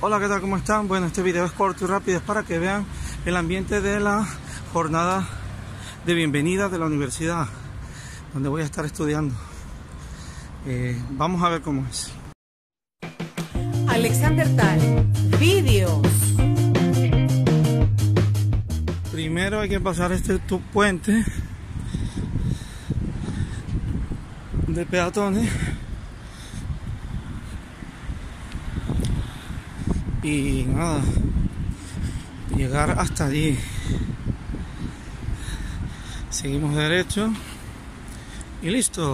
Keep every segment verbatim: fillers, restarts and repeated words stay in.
Hola, ¿qué tal? ¿Cómo están? Bueno, este video es corto y rápido, es para que vean el ambiente de la jornada de bienvenida de la universidad, donde voy a estar estudiando. Eh, vamos a ver cómo es. Alexander Tal, vídeos. Primero hay que pasar este tu puente de peatones y nada, llegar hasta allí. Seguimos derecho y listo.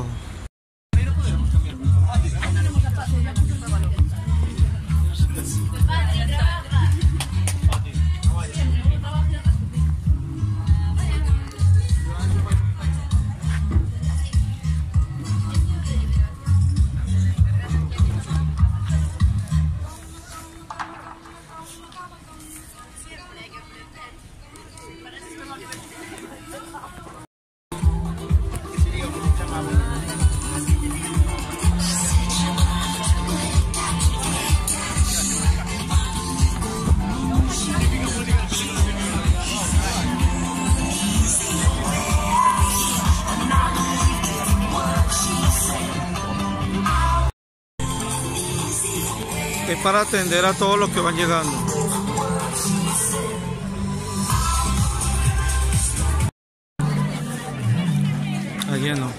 Es para atender a todos los que van llegando. Está lleno.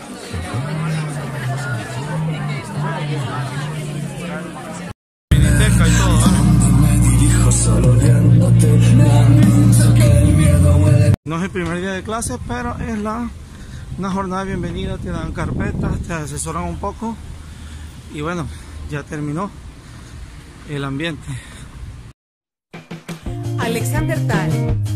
Biblioteca y todo, ¿vale? No es el primer día de clases, pero es la una jornada de bienvenida. Te dan carpetas, te asesoran un poco y bueno, ya terminó el ambiente. Alexander Tal.